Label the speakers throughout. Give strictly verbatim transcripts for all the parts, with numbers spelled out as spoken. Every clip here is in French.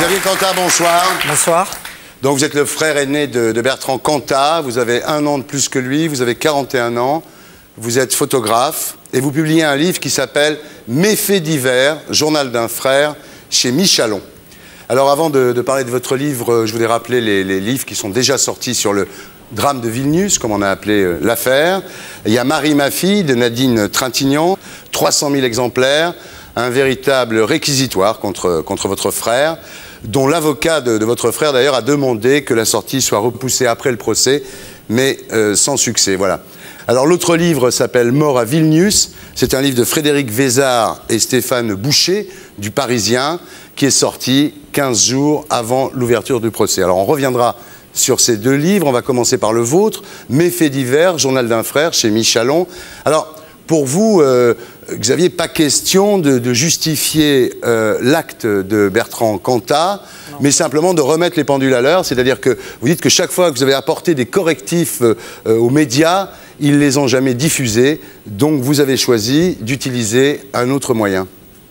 Speaker 1: Xavier Cantat, bonsoir.
Speaker 2: Bonsoir.
Speaker 1: Donc vous êtes le frère aîné de, de Bertrand Cantat, vous avez un an de plus que lui, vous avez quarante et un ans, vous êtes photographe et vous publiez un livre qui s'appelle « Mes faits divers, journal d'un frère » chez Michalon. Alors avant de, de parler de votre livre, je voulais rappeler les, les livres qui sont déjà sortis sur le drame de Vilnius, comme on a appelé euh, l'affaire. Il y a Marie, ma fille, de Nadine Trintignant, trois cent mille exemplaires, un véritable réquisitoire contre, contre votre frère, dont l'avocat de, de votre frère d'ailleurs a demandé que la sortie soit repoussée après le procès, mais euh, sans succès. Voilà. Alors l'autre livre s'appelle « Mort à Vilnius ». C'est un livre de Frédéric Vézard et Stéphane Boucher, du Parisien, qui est sorti quinze jours avant l'ouverture du procès. Alors on reviendra sur ces deux livres. On va commencer par le vôtre, « Mes faits divers, journal d'un frère » chez Michalon. Alors pour vous, euh, Xavier, pas question de, de justifier euh, l'acte de Bertrand Cantat, non, mais simplement de remettre les pendules à l'heure. C'est-à-dire que vous dites que chaque fois que vous avez apporté des correctifs euh, aux médias, ils ne les ont jamais diffusés. Donc vous avez choisi d'utiliser un autre moyen.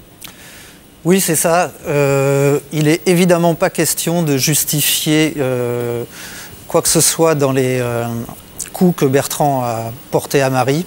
Speaker 2: Oui, c'est ça. Euh, il n'est évidemment pas question de justifier euh, quoi que ce soit dans les euh, coups que Bertrand a portés à Marie.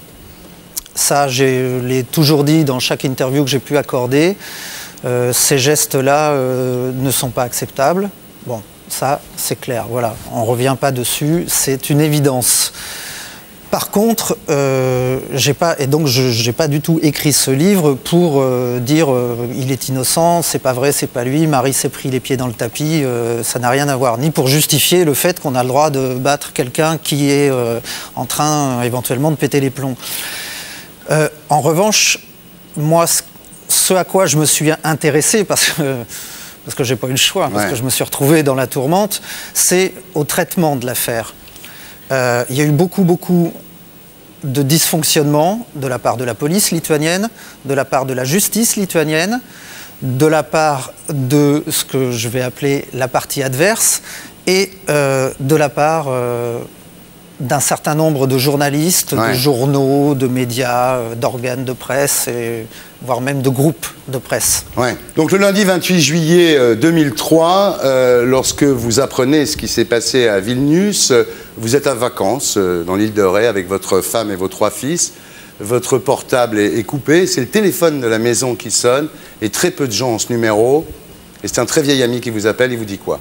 Speaker 2: Ça, je l'ai toujours dit dans chaque interview que j'ai pu accorder. Euh, ces gestes-là euh, ne sont pas acceptables. Bon, ça, c'est clair. Voilà, on ne revient pas dessus. C'est une évidence. Par contre, euh, j'ai pas, et donc je n'ai pas du tout écrit ce livre pour euh, dire euh, il est innocent, c'est pas vrai, c'est pas lui, Marie s'est pris les pieds dans le tapis, euh, ça n'a rien à voir. Ni pour justifier le fait qu'on a le droit de battre quelqu'un qui est euh, en train euh, éventuellement de péter les plombs. Euh, en revanche, moi, ce, ce à quoi je me suis intéressé, parce que, parce que je n'ai pas eu le choix, parce ouais. que je me suis retrouvé dans la tourmente, c'est au traitement de l'affaire. Euh, il y a eu beaucoup, beaucoup de dysfonctionnements de la part de la police lituanienne, de la part de la justice lituanienne, de la part de ce que je vais appeler la partie adverse, et euh, de la part... Euh, d'un certain nombre de journalistes, ouais. de journaux, de médias, d'organes de presse, et voire même de groupes de presse.
Speaker 1: Ouais. Donc le lundi vingt-huit juillet deux mille trois, euh, lorsque vous apprenez ce qui s'est passé à Vilnius, vous êtes à vacances euh, dans l'île de Ré avec votre femme et vos trois fils. Votre portable est, est coupé, c'est le téléphone de la maison qui sonne, et très peu de gens ont ce numéro. Et c'est un très vieil ami qui vous appelle, il vous dit quoi ?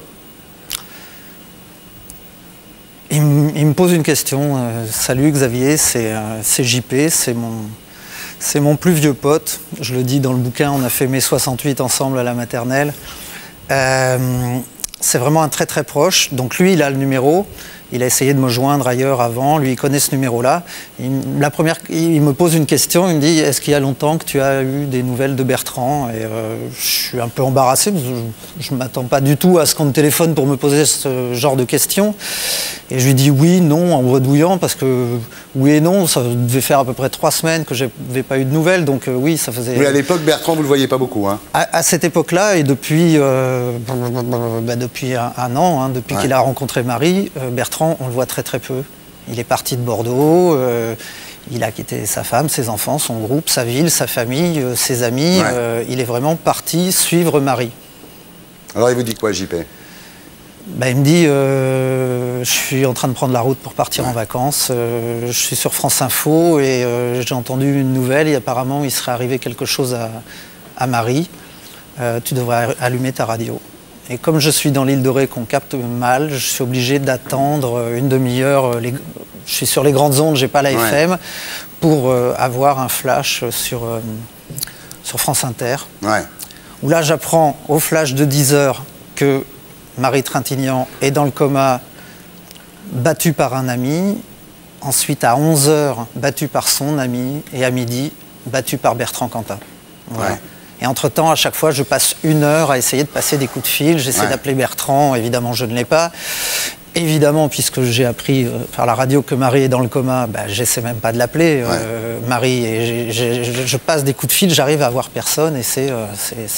Speaker 2: Il, il me pose une question. Euh, Salut Xavier, c'est euh, J P, c'est mon, c'est mon plus vieux pote. Je le dis dans le bouquin, on a fait mai soixante-huit ensemble à la maternelle. Euh, c'est vraiment un très très proche. Donc lui, il a le numéro. Il a essayé de me joindre ailleurs avant. Lui, il connaît ce numéro-là. La première, il me pose une question. Il me dit, est-ce qu'il y a longtemps que tu as eu des nouvelles de Bertrand? Et euh, je suis un peu embarrassé parce que je ne m'attends pas du tout à ce qu'on me téléphone pour me poser ce genre de questions. Et je lui dis oui, non, en bredouillant, parce que oui et non, ça devait faire à peu près trois semaines que je n'avais pas eu de nouvelles. Donc euh, oui, ça faisait...
Speaker 1: Oui, à l'époque, Bertrand, vous ne le voyez pas beaucoup, hein.
Speaker 2: À, à cette époque-là, et depuis, euh, bah, depuis un, un an, hein, depuis ouais. qu'il a rencontré Marie, euh, Bertrand, on le voit très très peu. Il est parti de Bordeaux, euh, il a quitté sa femme, ses enfants, son groupe, sa ville, sa famille, euh, ses amis. Ouais. Euh, il est vraiment parti suivre Marie.
Speaker 1: Alors il vous dit quoi, J P ?
Speaker 2: Ben, il me dit, euh, je suis en train de prendre la route pour partir ouais. en vacances, euh, je suis sur France Info et euh, j'ai entendu une nouvelle et apparemment il serait arrivé quelque chose à, à Marie, euh, tu devrais allumer ta radio. Et comme je suis dans l'île de Ré qu'on capte mal, je suis obligé d'attendre une demi-heure, les... je suis sur les grandes ondes, j'ai pas la F M, ouais. pour euh, avoir un flash sur, euh, sur France Inter, ouais. où là j'apprends au flash de dix heures que Marie Trintignant est dans le coma, battue par un ami. Ensuite, à onze heures, battue par son ami. Et à midi, battue par Bertrand Cantat. Voilà. Ouais. Et entre-temps, à chaque fois, je passe une heure à essayer de passer des coups de fil. J'essaie ouais. d'appeler Bertrand. Évidemment, je ne l'ai pas. Évidemment, puisque j'ai appris euh, par la radio que Marie est dans le coma, bah, j'essaie même pas de l'appeler, ouais. euh, Marie. Et j'ai, j'ai, je passe des coups de fil, j'arrive à avoir personne. Et c'est euh,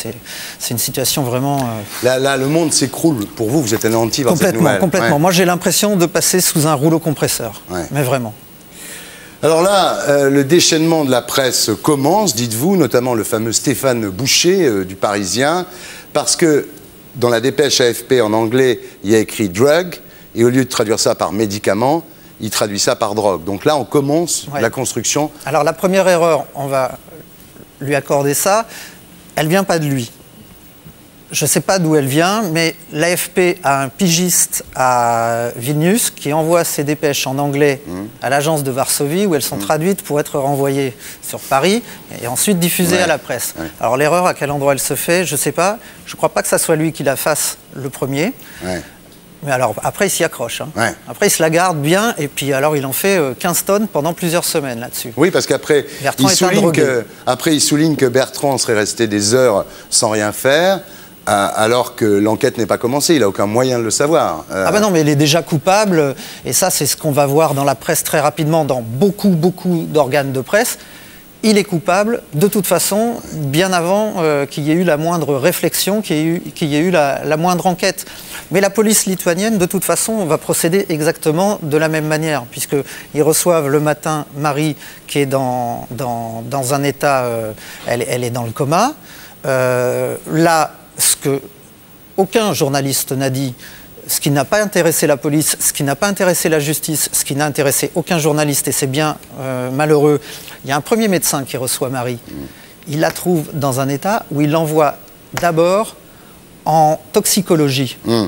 Speaker 2: une situation vraiment... Euh...
Speaker 1: Là, là, le monde s'écroule. Pour vous, vous êtes anéanti par cette nouvelle.
Speaker 2: Complètement.
Speaker 1: Ouais.
Speaker 2: Moi, j'ai l'impression de passer sous un rouleau compresseur. Ouais. Mais vraiment.
Speaker 1: Alors là, euh, le déchaînement de la presse commence, dites-vous, notamment le fameux Stéphane Boucher euh, du Parisien, parce que dans la dépêche A F P en anglais, il y a écrit « drug », et au lieu de traduire ça par « médicament », il traduit ça par « drogue ». Donc là, on commence ouais. la construction.
Speaker 2: Alors la première erreur, on va lui accorder ça, elle ne vient pas de lui. Je ne sais pas d'où elle vient, mais l'A F P a un pigiste à Vilnius qui envoie ses dépêches en anglais mmh. à l'agence de Varsovie, où elles sont mmh. traduites pour être renvoyées sur Paris et ensuite diffusées ouais. à la presse. Ouais. Alors l'erreur, à quel endroit elle se fait, je ne sais pas. Je ne crois pas que ça soit lui qui la fasse le premier. Ouais. Mais alors, après, il s'y accroche. Hein. Ouais. Après, il se la garde bien, et puis alors, il en fait quinze tonnes pendant plusieurs semaines là-dessus.
Speaker 1: Oui, parce qu'après, il, souligne que, après, il souligne que Bertrand serait resté des heures sans rien faire, alors que l'enquête n'est pas commencée, il n'a aucun moyen de le savoir.
Speaker 2: Euh... Ah ben non, mais il est déjà coupable, et ça c'est ce qu'on va voir dans la presse très rapidement, dans beaucoup, beaucoup d'organes de presse. Il est coupable, de toute façon, bien avant euh, qu'il y ait eu la moindre réflexion, qu'il y ait eu, qu'il y ait eu la, la moindre enquête. Mais la police lituanienne, de toute façon, va procéder exactement de la même manière, puisqu'ils reçoivent le matin Marie, qui est dans, dans, dans un état, euh, elle, elle est dans le coma. Euh, là, ce que aucun journaliste n'a dit, ce qui n'a pas intéressé la police, ce qui n'a pas intéressé la justice, ce qui n'a intéressé aucun journaliste, et c'est bien euh, malheureux, il y a un premier médecin qui reçoit Marie. Il la trouve dans un état où il l'envoie d'abord en toxicologie. Mmh.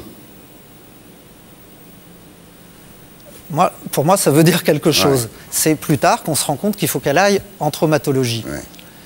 Speaker 2: Moi, pour moi, ça veut dire quelque chose. Ouais. C'est plus tard qu'on se rend compte qu'il faut qu'elle aille en traumatologie. Ouais.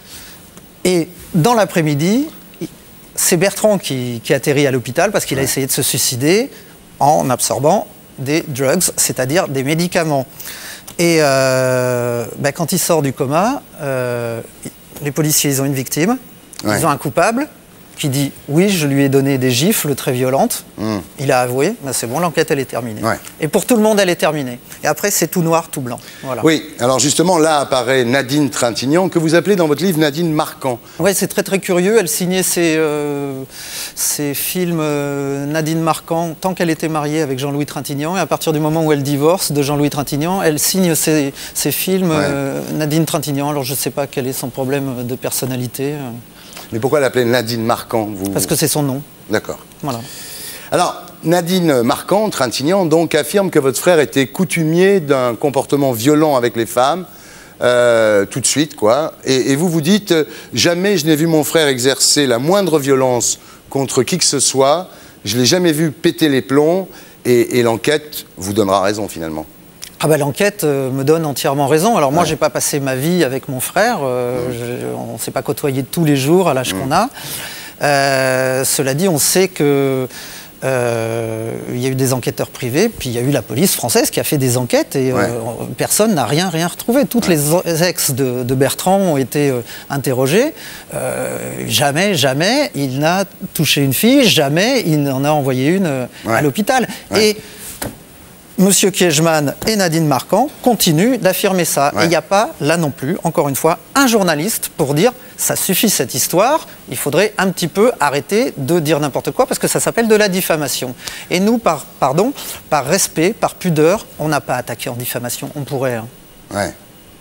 Speaker 2: Et dans l'après-midi, c'est Bertrand qui, qui atterrit à l'hôpital parce qu'il ouais. a essayé de se suicider en absorbant des drugs, c'est-à-dire des médicaments. Et euh, ben, quand il sort du coma, euh, les policiers ils ont une victime, ouais. ils ont un coupable qui dit « oui, je lui ai donné des gifles très violentes mmh. ». Il a avoué, ben, c'est bon, l'enquête elle est terminée. Ouais. Et pour tout le monde elle est terminée. Et après c'est tout noir, tout blanc. Voilà.
Speaker 1: Oui, alors justement là apparaît Nadine Trintignant, que vous appelez dans votre livre Nadine Marquand.
Speaker 2: Oui, c'est très très curieux, elle signait ses, euh, ses films euh, Nadine Marquand tant qu'elle était mariée avec Jean-Louis Trintignant, et à partir du moment où elle divorce de Jean-Louis Trintignant, elle signe ses, ses films ouais. euh, Nadine Trintignant. Alors je ne sais pas quel est son problème de personnalité.
Speaker 1: Mais pourquoi l'appeler Nadine Marquand vous...
Speaker 2: Parce que c'est son nom.
Speaker 1: D'accord.
Speaker 2: Voilà.
Speaker 1: Alors, Nadine Marquand, Trintignant, donc, affirme que votre frère était coutumier d'un comportement violent avec les femmes, euh, tout de suite, quoi. Et, et vous vous dites, jamais je n'ai vu mon frère exercer la moindre violence contre qui que ce soit, je ne l'ai jamais vu péter les plombs, et, et l'enquête vous donnera raison, finalement.
Speaker 2: Ah ben, l'enquête euh, me donne entièrement raison. Alors moi, ouais. j'ai pas passé ma vie avec mon frère. Euh, mmh. je, on ne s'est pas côtoyé tous les jours à l'âge mmh. qu'on a. Euh, cela dit, on sait que euh, il y a eu des enquêteurs privés, puis il y a eu la police française qui a fait des enquêtes et ouais. euh, personne n'a rien, rien retrouvé. Toutes ouais. les ex de, de Bertrand ont été euh, interrogées. Euh, jamais, jamais, il n'a touché une fille. Jamais, il en a envoyé une euh, ouais. à l'hôpital. Ouais. Et Monsieur Kiechman et Nadine Marquand continuent d'affirmer ça. Ouais. Et il n'y a pas, là non plus, encore une fois, un journaliste pour dire « ça suffit cette histoire, il faudrait un petit peu arrêter de dire n'importe quoi parce que ça s'appelle de la diffamation ». Et nous, par, pardon, par respect, par pudeur, on n'a pas attaqué en diffamation. On pourrait. Hein.
Speaker 1: Ouais.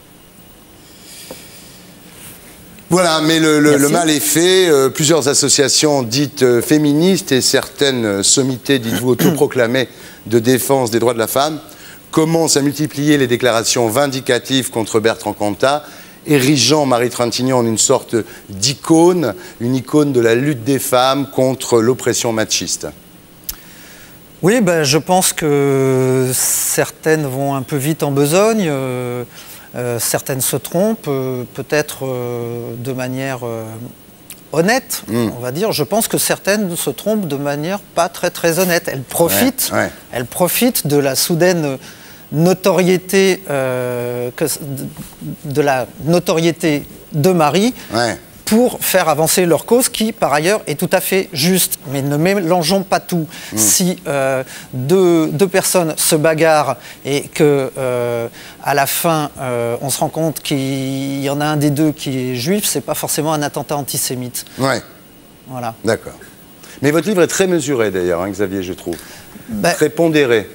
Speaker 1: Voilà, mais le, le, le mal est fait. Euh, plusieurs associations dites euh, féministes et certaines sommités, dites-vous, autoproclamées de défense des droits de la femme commencent à multiplier les déclarations vindicatives contre Bertrand Cantat, érigeant Marie Trintignant en une sorte d'icône, une icône de la lutte des femmes contre l'oppression machiste.
Speaker 2: Oui, ben, je pense que certaines vont un peu vite en besogne. Euh... Euh, certaines se trompent, euh, peut-être euh, de manière euh, honnête, mmh. on va dire. Je pense que certaines se trompent de manière pas très très honnête. Elles profitent, ouais, ouais. elles profitent de la soudaine notoriété, euh, que, de, de la notoriété de Marie. Ouais. Pour faire avancer leur cause qui, par ailleurs, est tout à fait juste. Mais ne mélangeons pas tout. Mmh. Si euh, deux, deux personnes se bagarrent et que euh, à la fin, euh, on se rend compte qu'il y en a un des deux qui est juif, c'est pas forcément un attentat antisémite.
Speaker 1: Ouais.
Speaker 2: Voilà.
Speaker 1: D'accord. Mais votre livre est très mesuré, d'ailleurs, hein, Xavier, je trouve. Ben, très pondéré.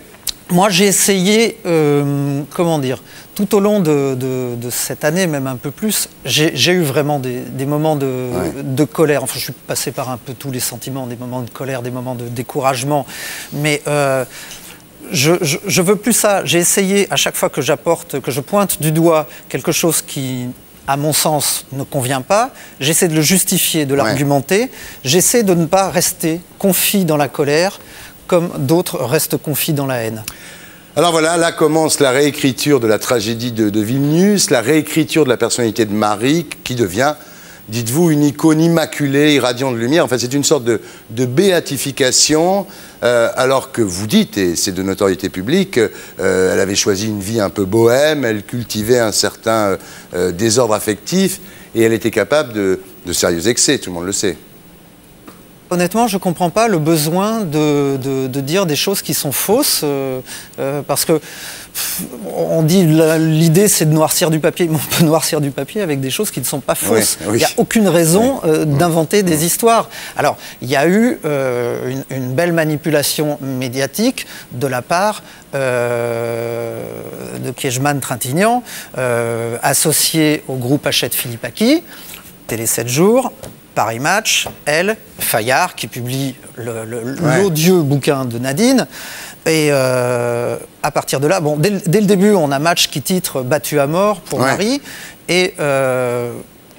Speaker 2: moi, j'ai essayé, euh, comment dire, tout au long de, de, de cette année, même un peu plus, j'ai eu vraiment des, des moments de, ouais. de colère. Enfin, je suis passé par un peu tous les sentiments, des moments de colère, des moments de découragement. Mais euh, je, je, je veux plus ça. J'ai essayé, à chaque fois que j'apporte, que je pointe du doigt quelque chose qui, à mon sens, ne convient pas, j'essaie de le justifier, de l'argumenter. Ouais. J'essaie de ne pas rester confit dans la colère, comme d'autres restent confits dans la haine.
Speaker 1: Alors voilà, là commence la réécriture de la tragédie de, de Vilnius, la réécriture de la personnalité de Marie, qui devient, dites-vous, une icône immaculée, irradiante de lumière. Enfin, c'est une sorte de, de béatification, euh, alors que vous dites, et c'est de notoriété publique, euh, elle avait choisi une vie un peu bohème, elle cultivait un certain euh, désordre affectif, et elle était capable de, de sérieux excès, tout le monde le sait.
Speaker 2: Honnêtement, je ne comprends pas le besoin de, de, de dire des choses qui sont fausses, euh, euh, parce que pff, on dit l'idée c'est de noircir du papier, mais on peut noircir du papier avec des choses qui ne sont pas fausses. Oui, oui. Il n'y a aucune raison euh, d'inventer des histoires. Alors, il y a eu euh, une, une belle manipulation médiatique de la part euh, de Kiejman-Trintignant, euh, associé au groupe Hachette Philippaki, Télé sept jours, Paris Match, elle, Fayard, qui publie l'odieux ouais. bouquin de Nadine. Et euh, à partir de là, bon, dès, dès le début, on a Match qui titre « Battu à mort » pour ouais. Marie. Et euh,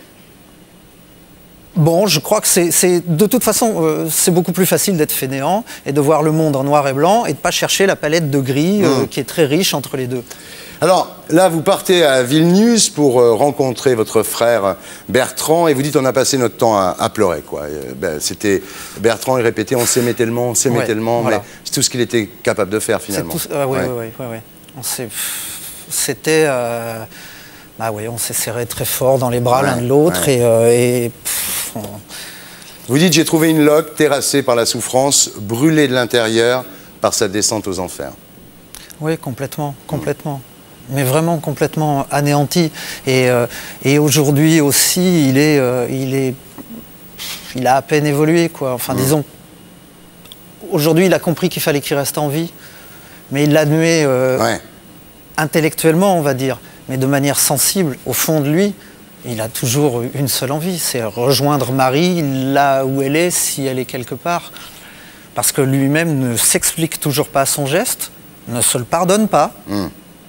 Speaker 2: bon, je crois que c'est de toute façon, euh, c'est beaucoup plus facile d'être fainéant et de voir le monde en noir et blanc et de ne pas chercher la palette de gris euh, mmh. qui est très riche entre les deux.
Speaker 1: Alors là, vous partez à Vilnius pour euh, rencontrer votre frère Bertrand et vous dites on a passé notre temps à, à pleurer, quoi. Euh, ben, c'était Bertrand, il répétait on s'aimait tellement, on s'aimait ouais, tellement, voilà. mais c'est tout ce qu'il était capable de faire finalement.
Speaker 2: Tout, euh, oui, ouais. oui, oui, oui, oui. C'était, euh, bah oui, on s'est serré très fort dans les bras ouais, l'un de l'autre ouais. et, euh, et pff, on...
Speaker 1: Vous dites j'ai trouvé une loque terrassée par la souffrance, brûlée de l'intérieur par sa descente aux enfers.
Speaker 2: Oui, complètement, complètement. Mmh. Mais vraiment complètement anéanti. Et, euh, et aujourd'hui aussi, il est, euh, il est, il a à peine évolué, quoi. Enfin, mmh. disons, aujourd'hui, il a compris qu'il fallait qu'il reste en vie, mais il l'admet euh, ouais. intellectuellement, on va dire, mais de manière sensible, au fond de lui, il a toujours une seule envie, c'est rejoindre Marie là où elle est, si elle est quelque part, parce que lui-même ne s'explique toujours pas son geste, ne se le pardonne pas. Mmh.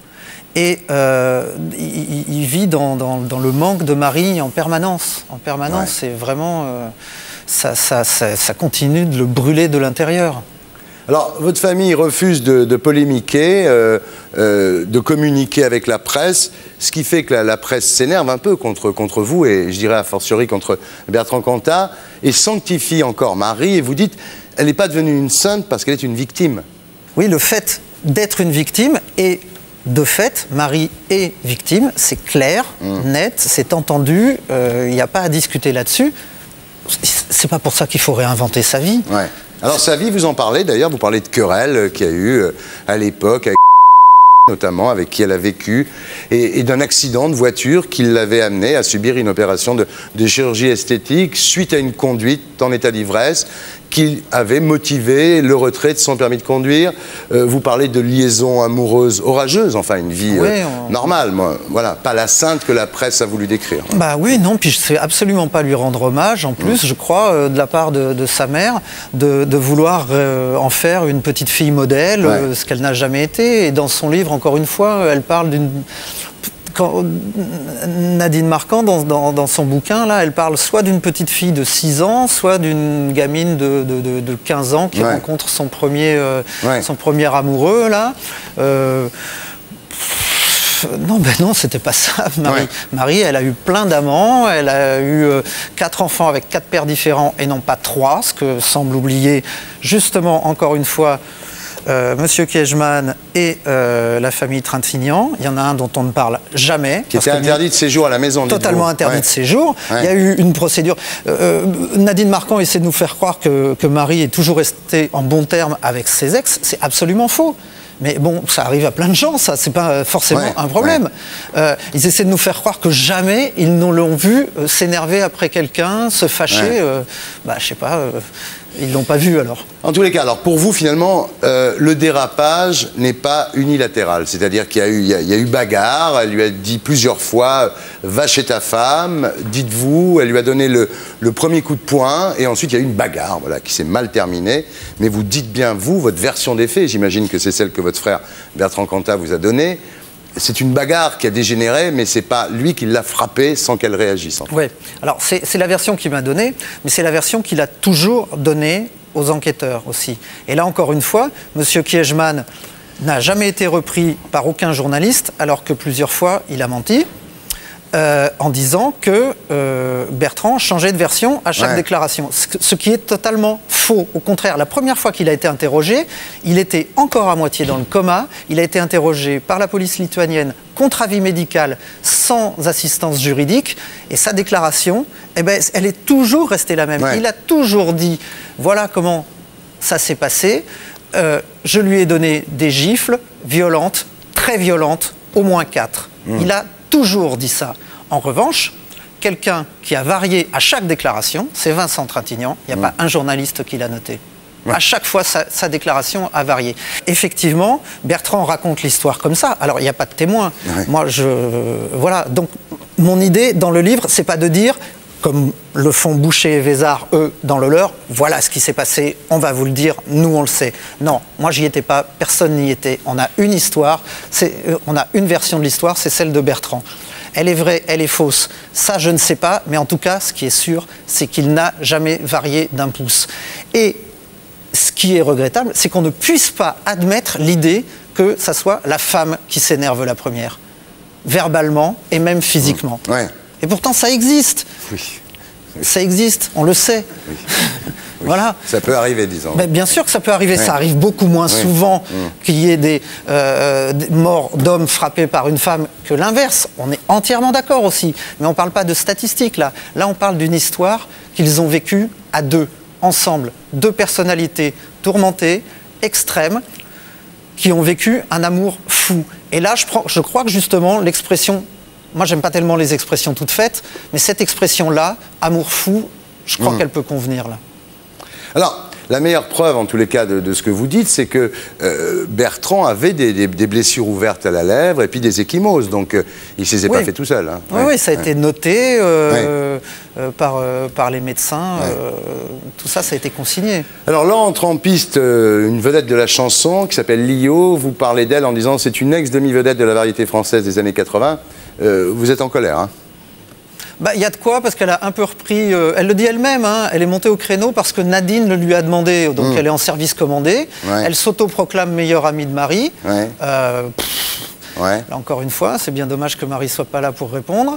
Speaker 2: Et euh, il, il vit dans, dans, dans le manque de Marie en permanence. En permanence, ouais. c'est vraiment... Euh, ça, ça, ça, ça continue de le brûler de l'intérieur.
Speaker 1: Alors, votre famille refuse de, de polémiquer, euh, euh, de communiquer avec la presse, ce qui fait que la, la presse s'énerve un peu contre, contre vous, et je dirais a fortiori contre Bertrand Cantat, et sanctifie encore Marie, et vous dites, elle n'est pas devenue une sainte parce qu'elle est une victime.
Speaker 2: Oui, le fait d'être une victime est... De fait, Marie est victime, c'est clair, mmh. net, c'est entendu, il euh, n'y a pas à discuter là-dessus. C'est pas pour ça qu'il faut réinventer sa vie.
Speaker 1: Ouais. Alors sa vie, vous en parlez d'ailleurs, vous parlez de querelles qu'il y a eu euh, à l'époque, avec notamment avec qui elle a vécu, et, et d'un accident de voiture qui l'avait amené à subir une opération de, de chirurgie esthétique suite à une conduite en état d'ivresse qui avait motivé le retrait de son permis de conduire. Euh, vous parlez de liaison amoureuse orageuse, enfin une vie
Speaker 2: oui,
Speaker 1: euh,
Speaker 2: on...
Speaker 1: normale, moi. Voilà, pas la sainte que la presse a voulu décrire.
Speaker 2: Bah oui, non, puis je ne sais absolument pas lui rendre hommage, en plus, mmh. je crois, euh, de la part de, de sa mère, de, de vouloir euh, en faire une petite fille modèle, ouais. euh, ce qu'elle n'a jamais été. Et dans son livre, encore une fois, elle parle d'une... Quand Nadine Marquand, dans, dans, dans son bouquin, là, elle parle soit d'une petite fille de six ans, soit d'une gamine de, de, de, de quinze ans qui ouais. rencontre son premier, euh, ouais. son premier amoureux, là. Euh, non, ben non, c'était pas ça, Marie. Ouais. Marie, elle a eu plein d'amants, elle a eu euh, quatre enfants avec quatre pères différents et non pas trois, ce que semble oublier, justement, encore une fois, Euh, Monsieur Kiejman et euh, la famille Trintignant. Il y en a un dont on ne parle jamais.
Speaker 1: Qui était interdit de séjour à la maison.
Speaker 2: Totalement interdit ouais. de séjour. Ouais. Il y a eu une procédure. Euh, Nadine Marquand essaie de nous faire croire que, que Marie est toujours restée en bons termes avec ses ex. C'est absolument faux. Mais bon, ça arrive à plein de gens, ça, c'est pas forcément ouais, un problème. Ouais. Euh, ils essaient de nous faire croire que jamais ils ne l'ont vu euh, s'énerver après quelqu'un, se fâcher, ouais. euh, bah, je sais pas, euh, Ils l'ont pas vu alors.
Speaker 1: En tous les cas, alors pour vous finalement, euh, le dérapage n'est pas unilatéral. C'est-à-dire qu'il y a eu, il y a, il y a eu bagarre, elle lui a dit plusieurs fois « va chez ta femme », dites-vous, elle lui a donné le, le premier coup de poing, et ensuite il y a eu une bagarre voilà, qui s'est mal terminée. Mais vous dites bien, vous, votre version des faits, j'imagine que c'est celle que votre frère Bertrand Cantat vous a donnée. C'est une bagarre qui a dégénéré, mais c'est pas lui qui l'a frappée sans qu'elle réagisse. En fait.
Speaker 2: Oui, alors c'est la version qu'il m'a donnée, mais c'est la version qu'il a toujours donnée aux enquêteurs aussi. Et là, encore une fois, M. Kiechman n'a jamais été repris par aucun journaliste, alors que plusieurs fois, il a menti, euh, en disant que euh, Bertrand changeait de version à chaque ouais. déclaration. Ce, ce qui est totalement faux. Au contraire, la première fois qu'il a été interrogé, il était encore à moitié dans le coma. Il a été interrogé par la police lituanienne contre avis médical, sans assistance juridique. Et sa déclaration, eh ben, elle est toujours restée la même. Ouais. Il a toujours dit, voilà comment ça s'est passé. Euh, je lui ai donné des gifles violentes, très violentes, au moins quatre. Mmh. Il a toujours dit ça. En revanche, quelqu'un qui a varié à chaque déclaration, c'est Vincent Trintignant. Il n'y a mmh. pas un journaliste qui l'a noté. Ouais. À chaque fois, sa, sa déclaration a varié. Effectivement, Bertrand raconte l'histoire comme ça. Alors, il n'y a pas de témoin. Ouais. Moi, je... Voilà. Donc, mon idée dans le livre, c'est pas de dire, comme le font Boucher et Vézard, eux, dans le leur, voilà ce qui s'est passé, on va vous le dire, nous, on le sait. Non, moi, j'y étais pas, personne n'y était. On a une histoire, euh, on a une version de l'histoire, c'est celle de Bertrand. Elle est vraie, elle est fausse, ça, je ne sais pas, mais en tout cas, ce qui est sûr, c'est qu'il n'a jamais varié d'un pouce. Et ce qui est regrettable, c'est qu'on ne puisse pas admettre l'idée que ça soit la femme qui s'énerve la première, verbalement et même physiquement.
Speaker 1: Mmh. Ouais.
Speaker 2: Et pourtant, ça existe.
Speaker 1: Oui. Oui.
Speaker 2: Ça existe, on le sait.
Speaker 1: Oui. Oui.
Speaker 2: Voilà.
Speaker 1: Ça peut arriver, disons.
Speaker 2: Mais bien sûr que ça peut arriver.
Speaker 1: Oui.
Speaker 2: Ça arrive beaucoup moins
Speaker 1: oui.
Speaker 2: souvent
Speaker 1: mmh.
Speaker 2: qu'il y ait des, euh, des morts d'hommes frappés par une femme que l'inverse. On est entièrement d'accord aussi. Mais on ne parle pas de statistiques, là. Là, on parle d'une histoire qu'ils ont vécue à deux, ensemble. Deux personnalités tourmentées, extrêmes, qui ont vécu un amour fou. Et là, je, prends, je crois que justement, l'expression... Moi, j'aime pas tellement les expressions toutes faites, mais cette expression-là, amour fou, je crois mmh. qu'elle peut convenir là.
Speaker 1: Alors, la meilleure preuve, en tous les cas, de, de ce que vous dites, c'est que euh, Bertrand avait des, des, des blessures ouvertes à la lèvre et puis des ecchymoses, donc euh, il ne s'est oui. pas fait tout seul. Hein.
Speaker 2: Oui, ouais. oui, ça a ouais. été noté euh, ouais. euh, par, euh, par les médecins, ouais. euh, tout ça, ça a été consigné.
Speaker 1: Alors là, entre en piste euh, une vedette de la chanson qui s'appelle Lio, vous parlez d'elle en disant c'est une ex-demi-vedette de la variété française des années quatre-vingt. Euh, vous êtes en colère, hein?
Speaker 2: Bah, y a de quoi, parce qu'elle a un peu repris... Euh, elle le dit elle-même, hein, elle est montée au créneau parce que Nadine le lui a demandé, donc mmh. elle est en service commandé. Ouais. Elle s'autoproclame meilleure amie de Marie. Ouais. Euh, pff, ouais. Là, encore une fois, c'est bien dommage que Marie soit pas là pour répondre.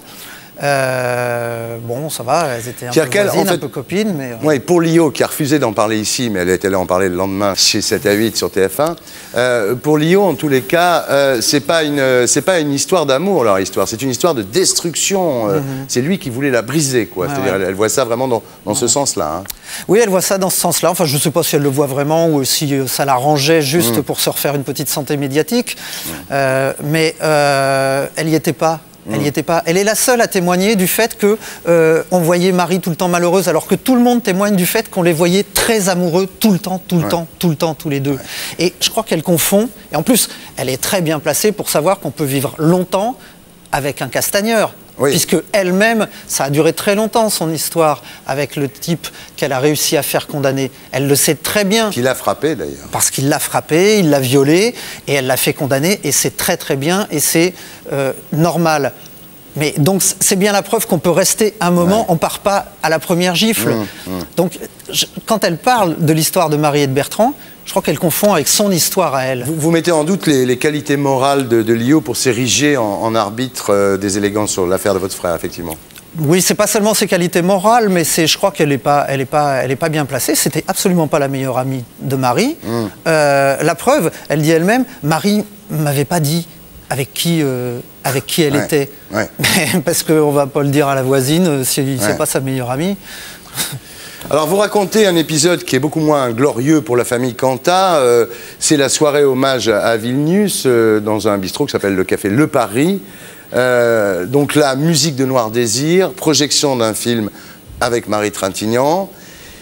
Speaker 2: Euh, bon, ça va, elles étaient un peu voisines, en fait, un peu copines. Mais...
Speaker 1: Oui, pour Lio, qui a refusé d'en parler ici, mais elle était allée en parler le lendemain chez sept à huit sur T F un. Euh, pour Lio, en tous les cas, euh, c'est pas une, c'est pas une histoire d'amour, leur histoire. C'est une histoire de destruction. Euh, mm-hmm. C'est lui qui voulait la briser, quoi. Ah, c'est-à-dire, ouais. elle, elle voit ça vraiment dans, dans ouais. ce sens-là. Hein.
Speaker 2: Oui, elle voit ça dans ce sens-là. Enfin, je ne sais pas si elle le voit vraiment ou si ça l'arrangeait juste mm. pour se refaire une petite santé médiatique. Mm. Euh, mais euh, elle n'y était pas. Elle n'y était pas. Elle est la seule à témoigner du fait que euh, on voyait Marie tout le temps malheureuse, alors que tout le monde témoigne du fait qu'on les voyait très amoureux tout le temps, tout le ouais. temps, tout le temps, tous les deux. Ouais. Et je crois qu'elle confond. Et en plus, elle est très bien placée pour savoir qu'on peut vivre longtemps avec un castagneur. Oui. Puisque elle-même, ça a duré très longtemps son histoire avec le type qu'elle a réussi à faire condamner. Elle le sait très bien.
Speaker 1: Qu'il a frappé d'ailleurs.
Speaker 2: Parce qu'il l'a frappé, il l'a violé et elle l'a fait condamner et c'est très très bien et c'est euh, normal. Mais donc c'est bien la preuve qu'on peut rester un moment, ouais. on part pas à la première gifle. Mmh, mmh. Donc je, quand elle parle de l'histoire de Marie et de Bertrand, je crois qu'elle confond avec son histoire à elle.
Speaker 1: Vous, vous mettez en doute les, les qualités morales de, de Lio pour s'ériger en, en arbitre euh, des élégances sur l'affaire de votre frère, effectivement.
Speaker 2: Oui, c'est pas seulement ses qualités morales, mais c'est, je crois qu'elle n'est pas, elle est pas, elle est pas bien placée. C'était absolument pas la meilleure amie de Marie. Mmh. Euh, la preuve, elle dit elle-même, Marie m'avait pas dit avec qui, euh, avec qui elle ouais. était. Ouais. Parce qu'on va pas le dire à la voisine si ouais. c'est pas sa meilleure amie.
Speaker 1: Alors, vous racontez un épisode qui est beaucoup moins glorieux pour la famille Cantat. Euh, c'est la soirée hommage à Vilnius, euh, dans un bistrot qui s'appelle le Café Le Paris. Euh, donc là, musique de Noir Désir, projection d'un film avec Marie Trintignant.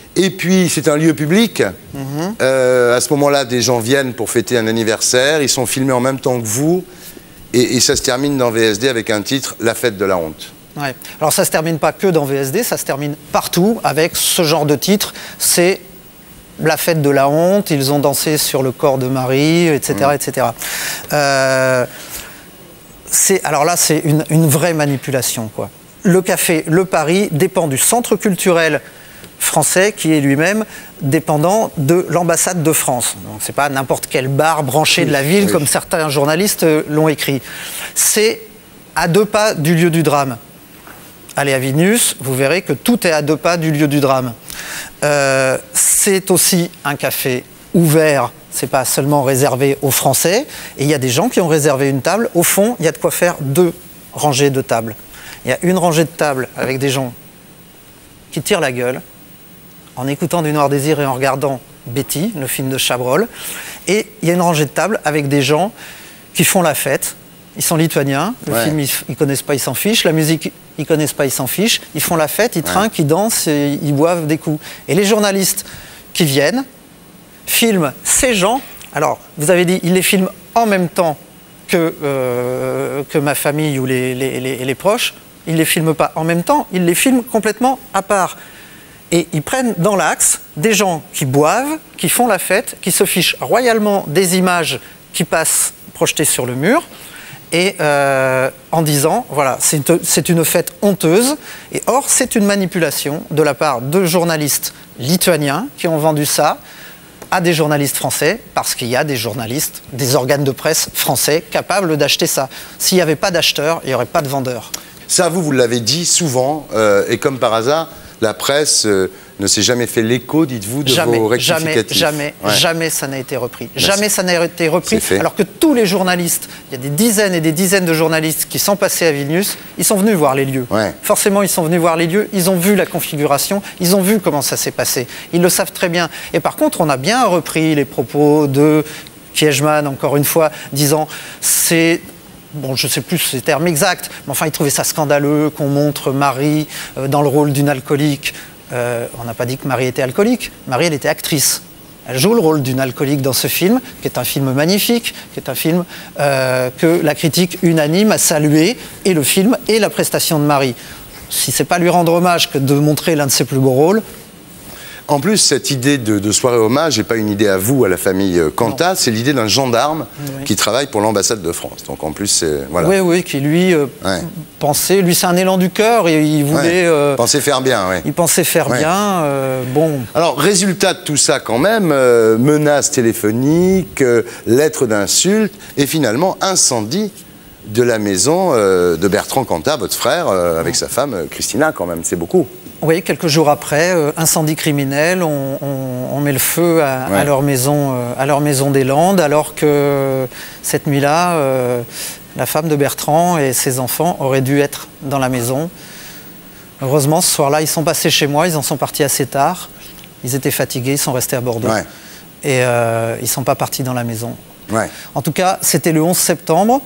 Speaker 1: Et puis, c'est un lieu public. Mmh. Euh, à ce moment-là, des gens viennent pour fêter un anniversaire. Ils sont filmés en même temps que vous. Et, et ça se termine dans V S D avec un titre, La fête de la honte.
Speaker 2: Ouais. Alors, ça ne se termine pas que dans V S D, ça se termine partout avec ce genre de titre. C'est La fête de la honte, ils ont dansé sur le corps de Marie, et cetera, mmh. et cetera. Euh, alors là, c'est une, une vraie manipulation, quoi. Le café Le Paris dépend du centre culturel français qui est lui-même dépendant de l'ambassade de France. Donc c'est pas n'importe quel bar branché de la ville oui. comme certains journalistes l'ont écrit. C'est à deux pas du lieu du drame. Allez à Vilnius, vous verrez que tout est à deux pas du lieu du drame. Euh, c'est aussi un café ouvert, c'est pas seulement réservé aux Français. Et il y a des gens qui ont réservé une table. Au fond, il y a de quoi faire deux rangées de tables. Il y a une rangée de tables avec des gens qui tirent la gueule en écoutant du Noir Désir et en regardant Betty, le film de Chabrol. Et il y a une rangée de tables avec des gens qui font la fête. Ils sont lituaniens, le ouais. film, ils ne connaissent pas, ils s'en fichent. La musique, ils ne connaissent pas, ils s'en fichent. Ils font la fête, ils trinquent, ouais. ils dansent, et ils boivent des coups. Et les journalistes qui viennent filment ces gens. Alors, vous avez dit, ils les filment en même temps que, euh, que ma famille ou les, les, les, les proches. Ils ne les filment pas en même temps, ils les filment complètement à part. Et ils prennent dans l'axe des gens qui boivent, qui font la fête, qui se fichent royalement des images qui passent projetées sur le mur, et euh, en disant, voilà, c'est une, c'est une fête honteuse. Et or, c'est une manipulation de la part de journalistes lituaniens qui ont vendu ça à des journalistes français, parce qu'il y a des journalistes, des organes de presse français capables d'acheter ça. S'il n'y avait pas d'acheteurs, il n'y aurait pas de vendeurs.
Speaker 1: Ça, vous, vous l'avez dit souvent, euh, et comme par hasard, la presse euh, ne s'est jamais fait l'écho, dites-vous, de
Speaker 2: jamais,
Speaker 1: vos rectificatifs.
Speaker 2: Jamais, jamais, ouais. jamais ça n'a été repris. Mais jamais ça n'a été repris,
Speaker 1: fait.
Speaker 2: Alors que tous les journalistes, il y a des dizaines et des dizaines de journalistes qui sont passés à Vilnius, ils sont venus voir les lieux. Ouais. Forcément, ils sont venus voir les lieux, ils ont vu la configuration, ils ont vu comment ça s'est passé. Ils le savent très bien. Et par contre, on a bien repris les propos de Kiegemann, encore une fois, disant c'est... Bon, je ne sais plus ces termes exacts, mais enfin, il trouvait ça scandaleux qu'on montre Marie euh, dans le rôle d'une alcoolique. Euh, on n'a pas dit que Marie était alcoolique. Marie, elle était actrice. Elle joue le rôle d'une alcoolique dans ce film, qui est un film magnifique, qui est un film euh, que la critique unanime a salué, et le film et la prestation de Marie. Si ce n'est pas lui rendre hommage que de montrer l'un de ses plus beaux rôles.
Speaker 1: En plus, cette idée de, de soirée hommage n'est pas une idée à vous, à la famille Cantat, c'est l'idée d'un gendarme oui. qui travaille pour l'ambassade de France. Donc en plus, c'est... Voilà.
Speaker 2: Oui, oui, qui lui euh, ouais. pensait... Lui, c'est un élan du cœur, et il voulait...
Speaker 1: Ouais.
Speaker 2: Euh,
Speaker 1: pensait faire bien, oui.
Speaker 2: Il pensait faire ouais. bien, euh, bon...
Speaker 1: Alors, résultat de tout ça quand même, euh, menaces téléphoniques, euh, lettres d'insultes, et finalement, incendie de la maison euh, de Bertrand Cantat, votre frère, euh, avec ouais. sa femme, euh, Christina, quand même, c'est beaucoup.
Speaker 2: Oui, quelques jours après, euh, incendie criminel, on, on, on met le feu à, ouais. à, leur maison, euh, à leur maison des Landes, alors que cette nuit-là, euh, la femme de Bertrand et ses enfants auraient dû être dans la maison. Heureusement, ce soir-là, ils sont passés chez moi, ils en sont partis assez tard. Ils étaient fatigués, ils sont restés à Bordeaux. Ouais. Et euh, ils ne sont pas partis dans la maison. Ouais. En tout cas, c'était le onze septembre.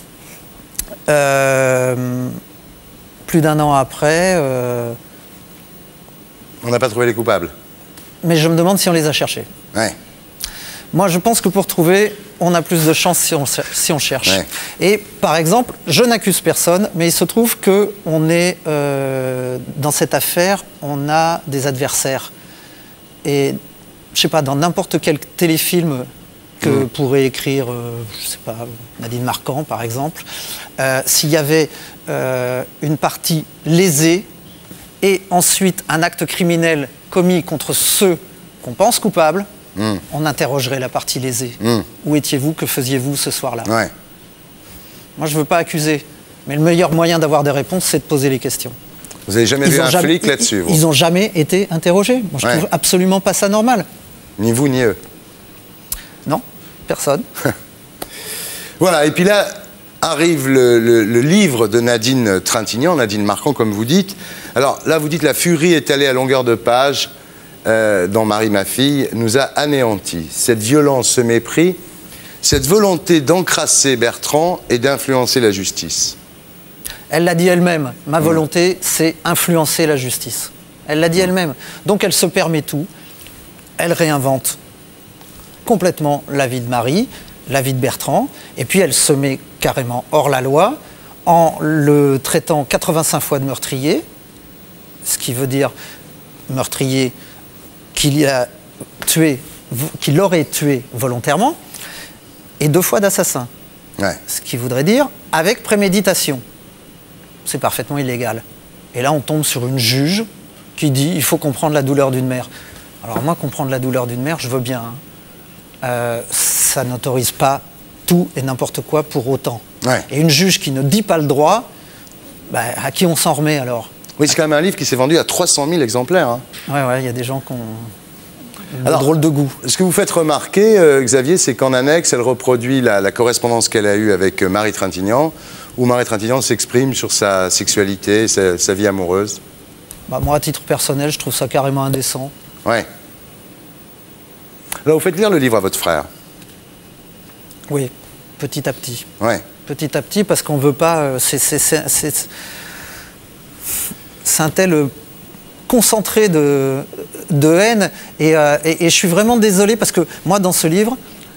Speaker 2: Euh, plus d'un an après... Euh,
Speaker 1: On n'a pas trouvé les coupables.
Speaker 2: Mais je me demande si on les a cherchés.
Speaker 1: Ouais.
Speaker 2: Moi, je pense que pour trouver, on a plus de chance si on, si on cherche. Ouais. Et par exemple, je n'accuse personne, mais il se trouve qu'on est, euh, dans cette affaire, on a des adversaires. Et, je ne sais pas, dans n'importe quel téléfilm que mmh. pourrait écrire, euh, je ne sais pas, Nadine Marquand, par exemple, euh, s'il y avait euh, une partie lésée, et ensuite un acte criminel commis contre ceux qu'on pense coupables, mmh. on interrogerait la partie lésée. Mmh. Où étiez-vous? Que faisiez-vous ce soir-là? Ouais. Moi, je ne veux pas accuser, mais le meilleur moyen d'avoir des réponses, c'est de poser les questions.
Speaker 1: Vous n'avez jamais
Speaker 2: ils
Speaker 1: vu un
Speaker 2: jamais,
Speaker 1: flic là-dessus?
Speaker 2: Ils n'ont jamais été interrogés. Moi, je ne ouais. trouve absolument pas ça normal.
Speaker 1: Ni vous, ni eux?
Speaker 2: Non, personne.
Speaker 1: Voilà, et puis là... arrive le, le, le livre de Nadine Trintignant, Nadine Marquand, comme vous dites. Alors là, vous dites, la furie est allée à longueur de page euh, dans Marie, ma fille, nous a anéantis. Cette violence, ce mépris, cette volonté d'encrasser Bertrand et d'influencer la justice.
Speaker 2: Elle l'a dit elle-même, ma volonté, mmh. c'est influencer la justice. Elle l'a dit elle-même. Donc elle se permet tout. Elle réinvente complètement la vie de Marie, la vie de Bertrand, et puis elle se met carrément hors la loi en le traitant quatre-vingt-cinq fois de meurtrier, ce qui veut dire meurtrier qu'il a tué, qu'il aurait tué volontairement, et deux fois d'assassin.
Speaker 1: Ouais.
Speaker 2: Ce qui voudrait dire avec préméditation. C'est parfaitement illégal. Et là, on tombe sur une juge qui dit il faut comprendre la douleur d'une mère. Alors moi, comprendre la douleur d'une mère, je veux bien. Hein. Euh, ça n'autorise pas tout et n'importe quoi pour autant.
Speaker 1: Ouais.
Speaker 2: Et une juge qui ne dit pas le droit, bah, à qui on s'en remet alors?
Speaker 1: Oui, c'est quand même un livre qui s'est vendu à trois cent mille exemplaires. Hein.
Speaker 2: Ouais, ouais, il y a des gens qui ont
Speaker 1: Alors,
Speaker 2: un drôle de goût.
Speaker 1: Ce que vous faites remarquer, euh, Xavier, c'est qu'en annexe, elle reproduit la, la correspondance qu'elle a eue avec euh, Marie Trintignant, où Marie Trintignant s'exprime sur sa sexualité, sa, sa vie amoureuse.
Speaker 2: Bah, moi, à titre personnel, je trouve ça carrément indécent.
Speaker 1: Ouais. Alors, vous faites lire le livre à votre frère.
Speaker 2: Oui, petit à petit.
Speaker 1: Ouais.
Speaker 2: Petit à petit, parce qu'on ne veut pas... Euh, c'est, c'est, c'est, c'est, c'est un tel euh, concentré de, de haine. Et, euh, et, et je suis vraiment désolé, parce que moi, dans ce livre,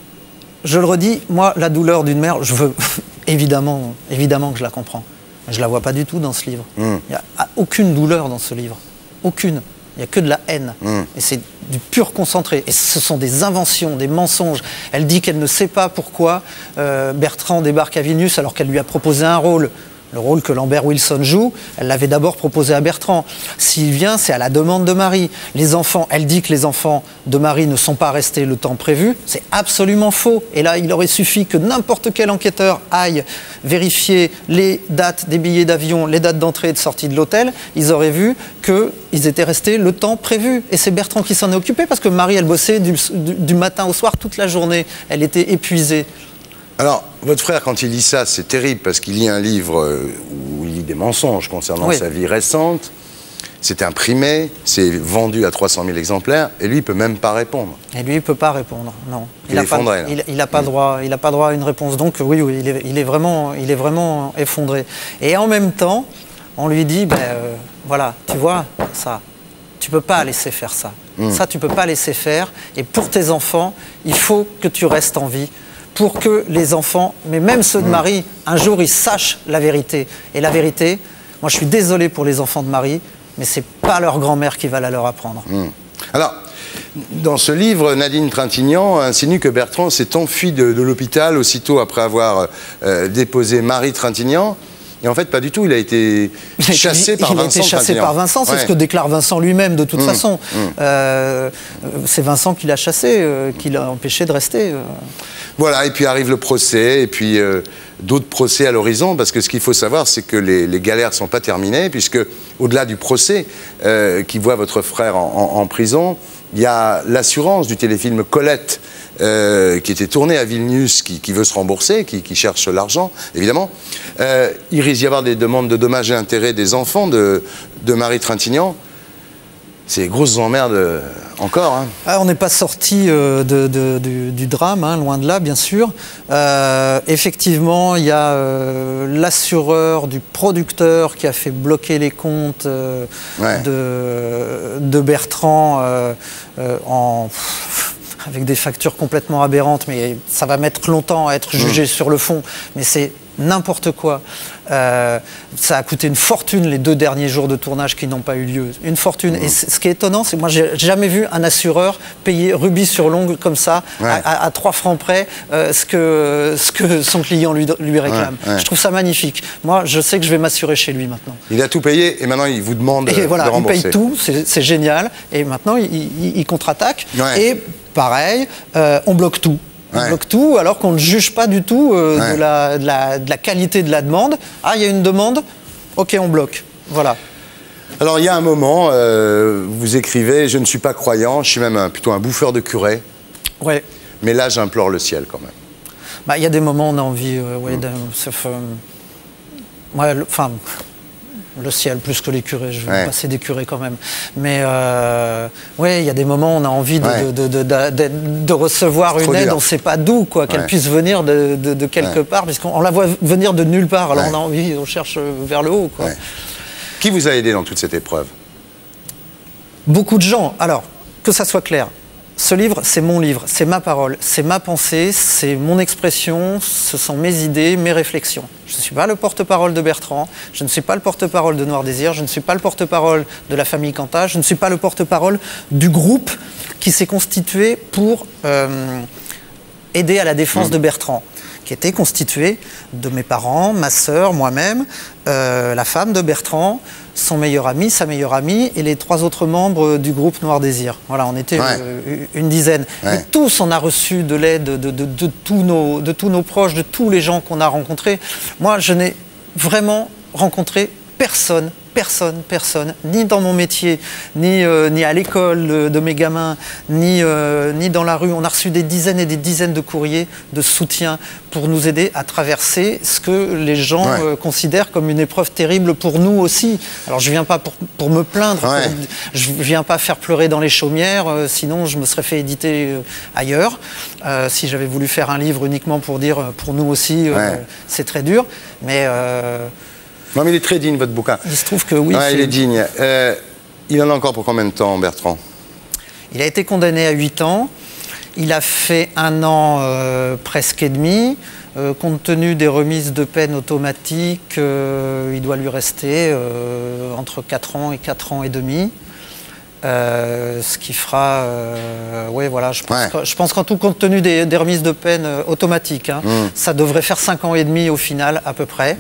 Speaker 2: je le redis, moi, la douleur d'une mère, je veux... évidemment, évidemment que je la comprends. Je ne la vois pas du tout dans ce livre. Mm. Il n'y a aucune douleur dans ce livre. Aucune. Il n'y a que de la haine. Mm. Et c'est du pur concentré. Et ce sont des inventions, des mensonges. Elle dit qu'elle ne sait pas pourquoi euh, Bertrand débarque à Vilnius alors qu'elle lui a proposé un rôle. Le rôle que Lambert Wilson joue, elle l'avait d'abord proposé à Bertrand. S'il vient, c'est à la demande de Marie. Les enfants, elle dit que les enfants de Marie ne sont pas restés le temps prévu. C'est absolument faux. Et là, il aurait suffi que n'importe quel enquêteur aille vérifier les dates des billets d'avion, les dates d'entrée et de sortie de l'hôtel. Ils auraient vu qu'ils étaient restés le temps prévu. Et c'est Bertrand qui s'en est occupé parce que Marie, elle bossait du, du, du matin au soir toute la journée. Elle était épuisée.
Speaker 1: Alors, votre frère, quand il lit ça, c'est terrible parce qu'il lit un livre où il lit des mensonges concernant oui. sa vie récente. C'est imprimé, c'est vendu à trois cent mille exemplaires, et lui, il ne peut même pas répondre.
Speaker 2: Et lui, il ne peut pas répondre, non.
Speaker 1: Il, il est effondré,
Speaker 2: pas, Il n'a pas, mmh. droit, il a pas droit à une réponse. Donc, oui, oui, il est, il est, vraiment, il est vraiment effondré. Et en même temps, on lui dit, ben, euh, voilà, tu vois, ça, tu ne peux pas laisser faire ça. Mmh. Ça, tu ne peux pas laisser faire. Et pour tes enfants, il faut que tu restes en vie. Pour que les enfants, mais même ceux de Marie, un jour, ils sachent la vérité. Et la vérité, moi, je suis désolé pour les enfants de Marie, mais c'est pas leur grand-mère qui va la leur apprendre. Mmh.
Speaker 1: Alors, dans ce livre, Nadine Trintignant insinue que Bertrand s'est enfui de, de l'hôpital aussitôt après avoir euh, déposé Marie Trintignant. Et en fait, pas du tout. Il a été chassé
Speaker 2: il,
Speaker 1: par
Speaker 2: il
Speaker 1: Vincent.
Speaker 2: Il a été chassé
Speaker 1: Trintignant.
Speaker 2: par Vincent, c'est ouais. ce que déclare Vincent lui-même, de toute mmh, façon. Mmh. Euh, c'est Vincent qui l'a chassé, euh, qui l'a empêché de rester. Euh.
Speaker 1: Voilà, et puis arrive le procès, et puis euh, d'autres procès à l'horizon, parce que ce qu'il faut savoir, c'est que les, les galères ne sont pas terminées, puisque au-delà du procès euh, qui voit votre frère en, en, en prison, il y a l'assurance du téléfilm Colette, euh, qui était tourné à Vilnius, qui, qui veut se rembourser, qui, qui cherche l'argent, évidemment. Euh, il risque d'y avoir des demandes de dommages et intérêts des enfants de, de Marie Trintignant. C'est grosses emmerdes encore. Hein.
Speaker 2: Ah, on n'est pas sorti euh, de, de, du, du drame, hein, loin de là, bien sûr. Euh, effectivement, il y a euh, l'assureur du producteur qui a fait bloquer les comptes euh, ouais. de, de Bertrand euh, euh, en... avec des factures complètement aberrantes, mais ça va mettre longtemps à être jugé mmh. sur le fond. Mais c'est n'importe quoi. Euh, ça a coûté une fortune les deux derniers jours de tournage qui n'ont pas eu lieu. Une fortune. Mmh. Et ce qui est étonnant, c'est que moi, j'ai jamais vu un assureur payer rubis sur l'ongle comme ça, ouais. à, à, à trois francs près, euh, ce, que, ce que son client lui, lui réclame. Ouais, ouais. Je trouve ça magnifique. Moi, je sais que je vais m'assurer chez lui maintenant.
Speaker 1: Il a tout payé et maintenant, il vous demande
Speaker 2: et voilà,
Speaker 1: de rembourser.
Speaker 2: Il paye tout, c'est génial. Et maintenant, il, il, il contre-attaque. Ouais. Et pareil, euh, on bloque tout. On ouais. bloque tout alors qu'on ne juge pas du tout euh, ouais. de, la, de, la, de la qualité de la demande. Ah, il y a une demande, ok, on bloque. Voilà.
Speaker 1: Alors, il y a un moment, euh, vous écrivez « Je ne suis pas croyant, je suis même un, plutôt un bouffeur de curé.
Speaker 2: Ouais.
Speaker 1: Mais là, j'implore le ciel quand même. »
Speaker 2: Bah, il y a des moments où on a envie... Euh, ouais, mmh. de, sauf, euh, ouais, enfin... Le ciel, plus que les curés, je vais ouais. passer des curés quand même. Mais euh, oui, il y a des moments où on a envie de, ouais. de, de, de, de, de recevoir une aide, dur. On ne sait pas d'où, quoi, qu'elle ouais. puisse venir de, de, de quelque ouais. part, puisqu'on la voit venir de nulle part. Alors ouais. on a envie, on cherche vers le haut, quoi.
Speaker 1: Ouais. Qui vous a aidé dans toute cette épreuve?
Speaker 2: Beaucoup de gens, alors, que ça soit clair, ce livre, c'est mon livre, c'est ma parole, c'est ma pensée, c'est mon expression, ce sont mes idées, mes réflexions. Je ne suis pas le porte-parole de Bertrand, je ne suis pas le porte-parole de Noir Désir, je ne suis pas le porte-parole de la famille Cantat, je ne suis pas le porte-parole du groupe qui s'est constitué pour euh, aider à la défense mmh. de Bertrand, qui était constitué de mes parents, ma sœur, moi-même, euh, la femme de Bertrand, son meilleur ami, sa meilleure amie et les trois autres membres du groupe Noir Désir. Voilà, on était ouais. euh, une dizaine. Ouais. Et tous, on a reçu de l'aide de, de, de, de, tous nos, de tous nos proches, de tous les gens qu'on a rencontrés. Moi, je n'ai vraiment rencontré personne, personne, personne, ni dans mon métier, ni, euh, ni à l'école de, de mes gamins, ni, euh, ni dans la rue. On a reçu des dizaines et des dizaines de courriers de soutien pour nous aider à traverser ce que les gens ouais. euh, considèrent comme une épreuve terrible pour nous aussi. Alors je ne viens pas pour, pour me plaindre, ouais. pour, je ne viens pas faire pleurer dans les chaumières, euh, sinon je me serais fait éditer euh, ailleurs. Euh, si j'avais voulu faire un livre uniquement pour dire euh, pour nous aussi, euh, ouais. c'est très dur. Mais... Euh,
Speaker 1: Non, mais il est très digne, votre bouquin.
Speaker 2: Il se trouve que oui.
Speaker 1: Ouais, il est digne. Euh, il en a encore pour combien de temps, Bertrand?
Speaker 2: Il a été condamné à huit ans. Il a fait un an euh, presque et demi. Euh, compte tenu des remises de peine automatiques, euh, il doit lui rester euh, entre quatre ans et quatre ans et demi. Euh, ce qui fera... Euh, oui, voilà, je pense, ouais. je pense qu'en tout compte tenu des, des remises de peine euh, automatiques, hein, mmh. ça devrait faire cinq ans et demi au final, à peu près.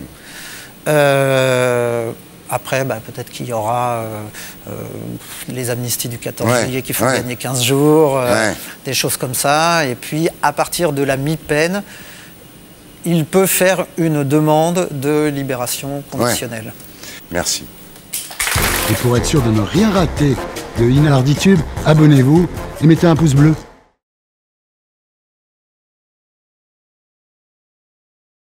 Speaker 2: Euh, après, bah, peut-être qu'il y aura euh, euh, les amnisties du quatorze ouais, juillet qui font ouais. gagner quinze jours, euh, ouais. des choses comme ça. Et puis, à partir de la mi-peine, il peut faire une demande de libération conditionnelle.
Speaker 1: Ouais. Merci.
Speaker 3: Et pour être sûr de ne rien rater de Inarditube, abonnez-vous et mettez un pouce bleu.